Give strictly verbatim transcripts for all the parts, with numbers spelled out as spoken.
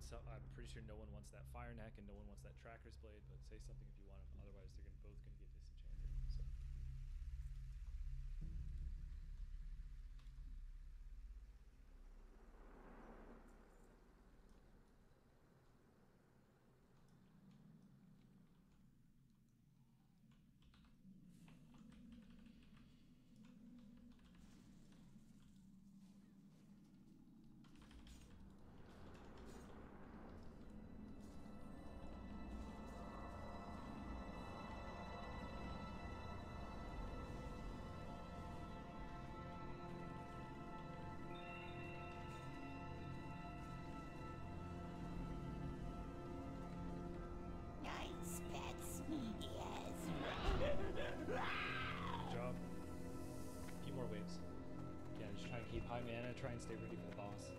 so I'm pretty sure no one wants that fire neck and no one wants that tracker's blade, but say something if you want them. Otherwise, they're gonna, both going to get disenchanted. So. Good job. A few more waves. Again, just try to keep high mana, try and stay ready for the boss.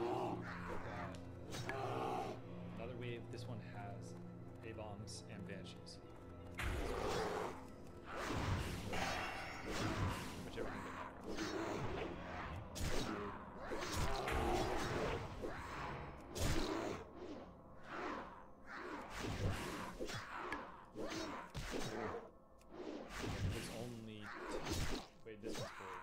Another wave, this one has A-bombs and banshees. Whichever one matters. There's only two. Wait, this one's full.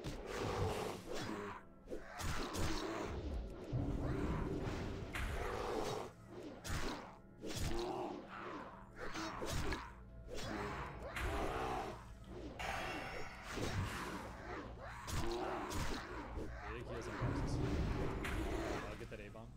Big heals and boxes. I'll get that A-bomb.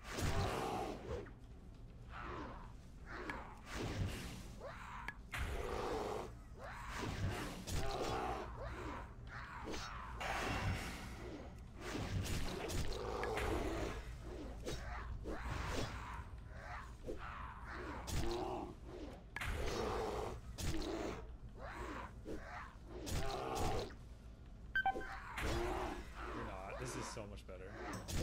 This is so much better.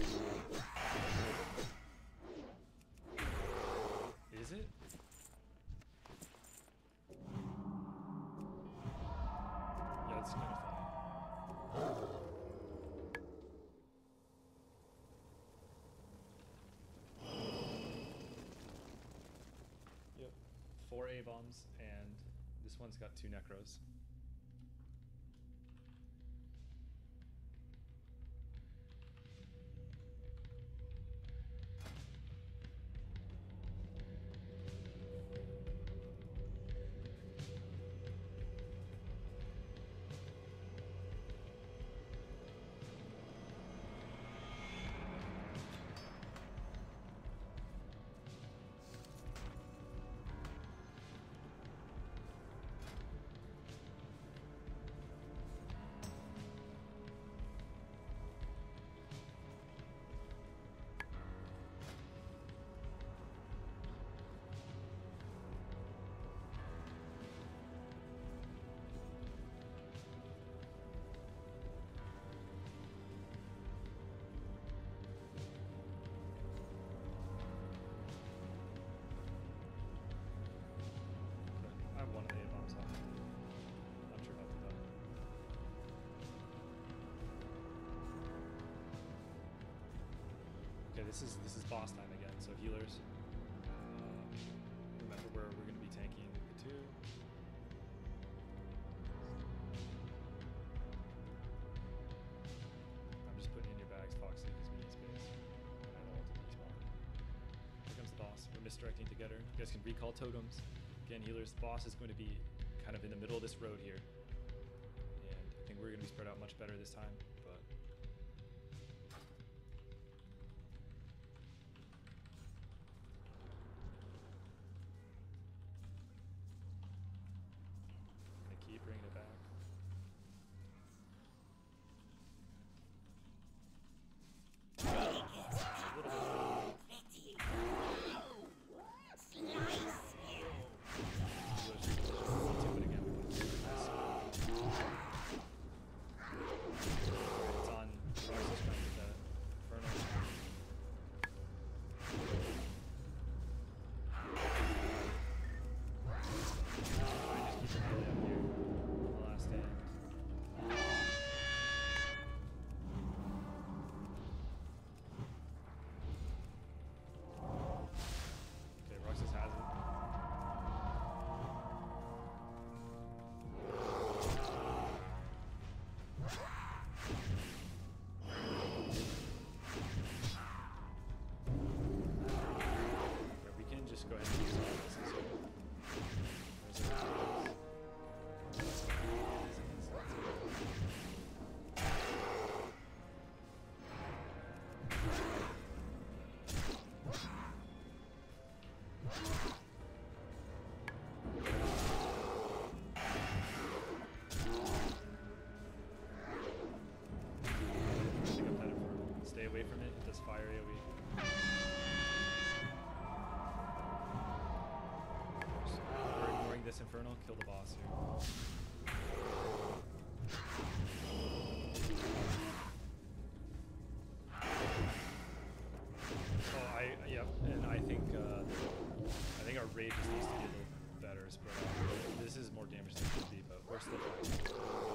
Is it? Yeah, it's kind of funny. Yep. Four A-bombs, and this one's got two Necros. I have one of the A-bombs off. Not sure about the done. Okay, this is this is boss time again. So healers, uh, remember where we're going to be tanking the two. I'm just putting it in your bags. Foxy gives me space. I don't want to be small. Here comes the boss. We're misdirecting together. You guys can recall totems. Again, healers, the boss is going to be kind of in the middle of this road here. And I think we're going to be spread out much better this time, but... I'm going to keep bringing it back. A little bit. kill the boss here. Oh, I yep, and I think uh, I think our raid just needs to be a little better spread out. This is more damage than it should be, but we're still fighting.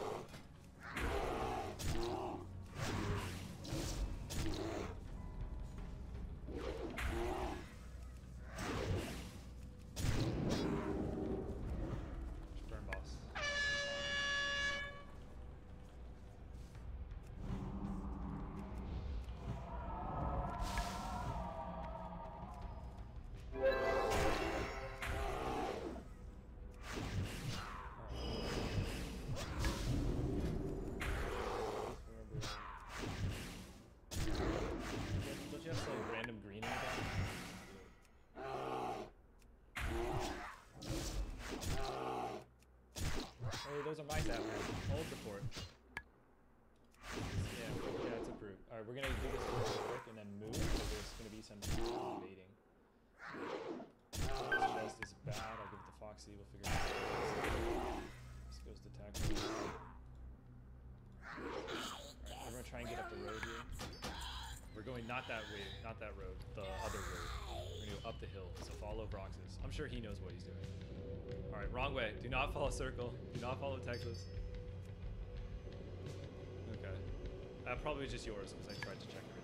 Those are my stat, man. Hold the fort. Yeah, yeah, it's approved. Alright, we're gonna do this real quick and then move, so there's gonna be some invading. This chest is bad, I'll give it to Foxy, we'll figure it out. This goes to tackle. Alright, we're gonna try and get up the road here. We're going not that way, not that road, the other road. We're gonna go up the hill, so follow Brox's. I'm sure he knows what he's doing. Alright, wrong way. Do not follow Circle. Do not follow Texas. Okay. That probably is just yours because I tried to check it.